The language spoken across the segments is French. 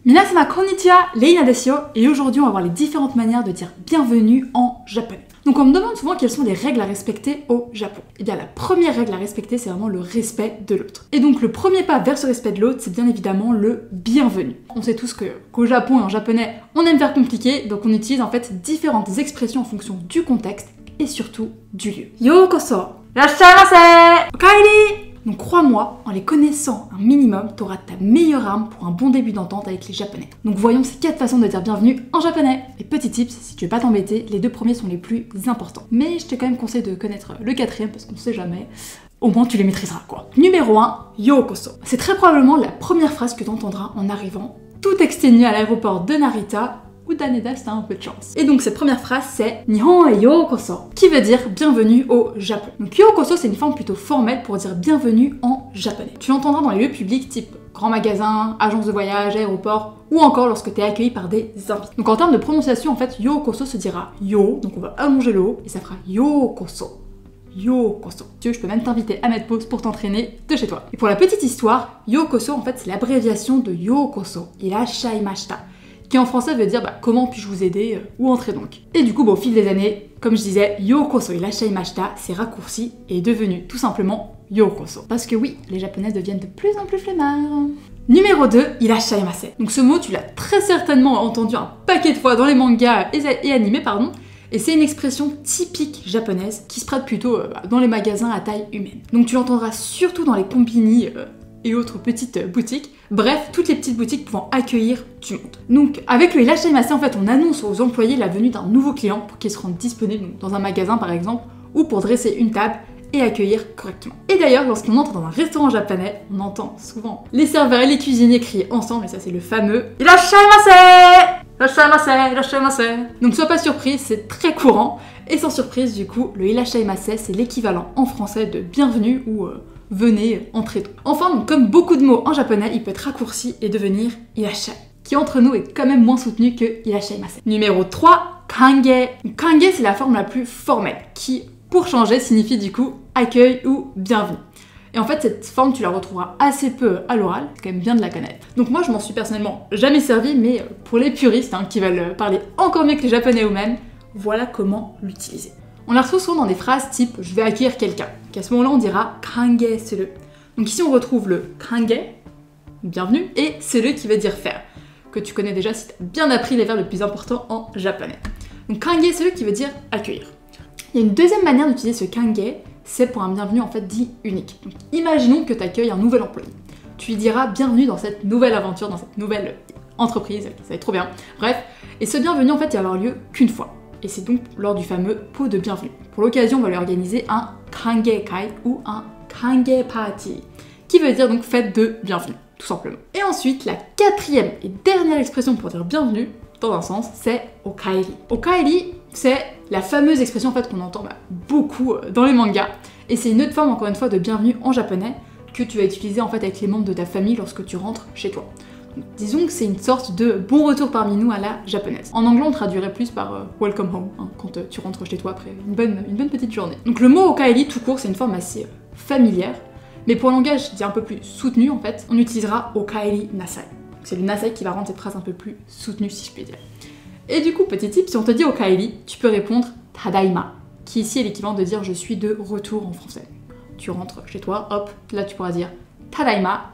Minasama konnichiwa, Reina desu yo. Et aujourd'hui, on va voir les différentes manières de dire bienvenue en japonais. Donc on me demande souvent quelles sont les règles à respecter au Japon. Et bien la première règle à respecter, c'est vraiment le respect de l'autre. Et donc le premier pas vers ce respect de l'autre, c'est bien évidemment le bienvenue. On sait tous qu'au Japon et en japonais, on aime faire compliqué, donc on utilise en fait différentes expressions en fonction du contexte et surtout du lieu. Yokoso, irashaimase, okaeri. Donc crois-moi, en les connaissant un minimum, t'auras ta meilleure arme pour un bon début d'entente avec les japonais. Donc voyons ces 4 façons de dire bienvenue en japonais. Et petit tips, si tu veux pas t'embêter, les 2 premiers sont les plus importants. Mais je te quand même conseille de connaître le 4e parce qu'on sait jamais. Au moins tu les maîtriseras quoi. Numéro 1, yokoso. C'est très probablement la première phrase que tu entendras en arrivant, tout exténué à l'aéroport de Narita ou d'Haneda si t'as un peu de chance. Et donc cette première phrase c'est Nihon e yokoso, qui veut dire bienvenue au Japon. Donc yokoso c'est une forme plutôt formelle pour dire bienvenue en japonais. Tu l'entendras dans les lieux publics type grand magasin, agence de voyage, aéroport, ou encore lorsque tu es accueilli par des invités. Donc en termes de prononciation en fait, yokoso se dira yo, donc on va allonger le o et ça fera yokoso. Yokoso. Tu veux, je peux même t'inviter à mettre pause pour t'entraîner de chez toi. Et pour la petite histoire, yokoso en fait c'est l'abréviation de yokoso, irashaimashita, qui en français veut dire comment puis-je vous aider ou entrez donc. Et du coup, au fil des années, comme je disais, yokoso irashaimashita s'est raccourci et est devenu tout simplement yokoso. Parce que oui, les japonais deviennent de plus en plus flemmards. Numéro 2, irashaimase. Donc ce mot, tu l'as très certainement entendu un paquet de fois dans les mangas et animés, pardon. Et c'est une expression typique japonaise qui se prête plutôt dans les magasins à taille humaine. Donc tu l'entendras surtout dans les combini et autres petites boutiques. Bref, toutes les petites boutiques pouvant accueillir du monde. Donc avec le irashaimase, en fait, on annonce aux employés la venue d'un nouveau client pour qu'il se rende disponible dans un magasin par exemple, ou pour dresser une table et accueillir correctement. Et d'ailleurs, lorsqu'on entre dans un restaurant japonais, on entend souvent les serveurs et les cuisiniers crier ensemble, et ça c'est le fameux irashaimase, irashaimase, irashaimase. Donc sois pas surprise, c'est très courant. Et sans surprise, du coup, le irashaimase, c'est l'équivalent en français de bienvenue ou venez, entrez donc. Enfin, donc, comme beaucoup de mots en japonais, il peut être raccourci et devenir irashai, qui entre nous est quand même moins soutenu que irashaimase. Numéro 3, kange. Kange, c'est la forme la plus formelle, qui, pour changer, signifie du coup accueil ou bienvenue. Et en fait, cette forme, tu la retrouveras assez peu à l'oral, c'est quand même bien de la connaître. Donc moi, je m'en suis personnellement jamais servi, mais pour les puristes qui veulent parler encore mieux que les japonais eux-mêmes, voilà comment l'utiliser. On la retrouve souvent dans des phrases type « je vais accueillir quelqu'un », qu'à ce moment-là, on dira « kange suru ». Donc ici, on retrouve le « kange », bienvenue, et « suru » qui veut dire « faire », que tu connais déjà si tu as bien appris les verbes les plus importants en japonais. Donc « kange suru » qui veut dire « accueillir ». Il y a une deuxième manière d'utiliser ce « kange », c'est pour un bienvenue en fait dit unique. Donc imaginons que tu accueilles un nouvel employé. Tu lui diras « bienvenue dans cette nouvelle aventure, dans cette nouvelle entreprise », ça va être trop bien. Bref, et ce bienvenue en fait, il va avoir lieu qu'une fois. Et c'est donc lors du fameux pot de bienvenue. Pour l'occasion, on va lui organiser un kange kai ou un kange party, qui veut dire donc fête de bienvenue, tout simplement. Et ensuite, la 4e et dernière expression pour dire bienvenue, dans un sens, c'est okaeri. Okaeri, c'est la fameuse expression en fait qu'on entend beaucoup dans les mangas. Et c'est une autre forme, encore une fois, de bienvenue en japonais que tu vas utiliser en fait avec les membres de ta famille lorsque tu rentres chez toi. Disons que c'est une sorte de bon retour parmi nous à la japonaise. En anglais, on traduirait plus par welcome home, quand tu rentres chez toi après une bonne petite journée. Donc le mot okaeri tout court, c'est une forme assez familière, mais pour un langage dit un peu plus soutenu en fait, on utilisera okaeri nasai. C'est le nasai qui va rendre cette phrase un peu plus soutenue si je puis dire. Et du coup, petit tip, si on te dit okaeri, tu peux répondre tadaima, qui ici est l'équivalent de dire je suis de retour en français. Tu rentres chez toi, hop, là tu pourras dire tadaima.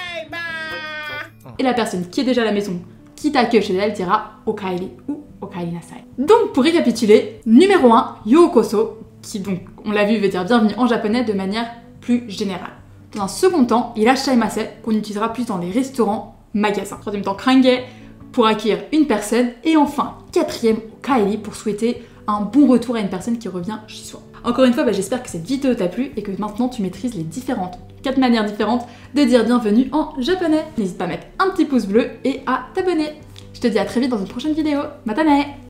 Et la personne qui est déjà à la maison, qui t'accueille chez elle, dira okaeri ou okaeri nasai. Donc pour récapituler, numéro 1, yokoso, qui donc, on l'a vu, veut dire bienvenue en japonais de manière plus générale. Dans un second temps, irashaimase, qu'on utilisera plus dans les restaurants, magasins. Troisième temps, kange, pour accueillir une personne. Et enfin, 4e, okaeri, pour souhaiter un bon retour à une personne qui revient chez soi. Encore une fois, j'espère que cette vidéo t'a plu et que maintenant tu maîtrises les 4 manières différentes de dire bienvenue en japonais. N'hésite pas à mettre un petit pouce bleu et à t'abonner. Je te dis à très vite dans une prochaine vidéo. Matane!